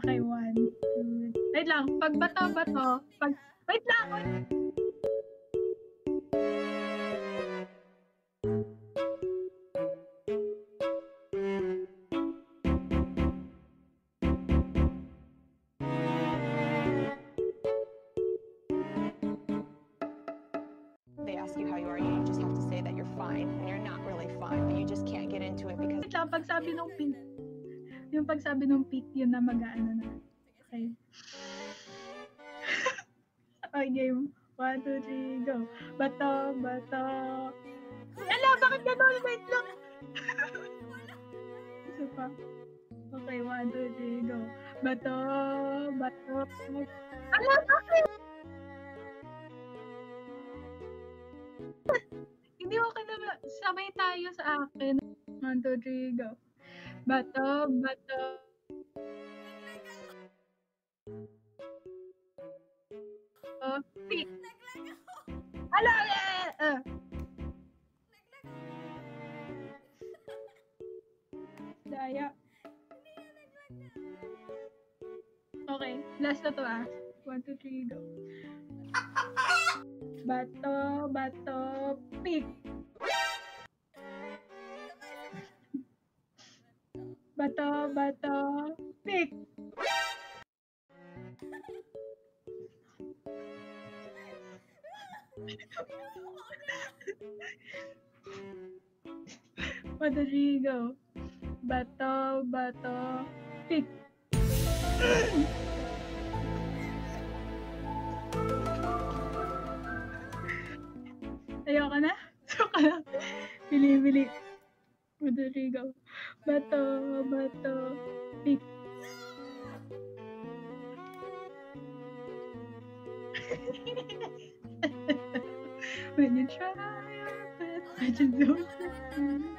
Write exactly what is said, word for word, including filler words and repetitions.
Okay, one, two, wait lang, pag bato, bato, pag, wait lang, wait. They ask you how you are, you just have to say that you're fine, and you're not really fine, but you just can't get into it because... Wait lang, pag sabi nung peak, yung pag sabi nung peak, yun na mag-ano na. Okay. Okay, game. One, two, three, go. Bato, bato. Ala, bakit gano'n? Wait lang. Isa pa. Okay, one, two, three, go. Bato, bato. Ala, bakit? Hindi okay na. Sabay tayo sa akin. One, two, three, go. Bato, bato. Oh, pick. Ala, eh, eh. Daya. Okay, last na to ah. One, two, three, go. Bato, bato, pick. Bato, bato, pick. One, two, three, go. Bato, bato, pick. Ayoko na. Ayoko na. Bili, bili. One, two, three, go. Bato, bato, pick. When you try your best, but you don't.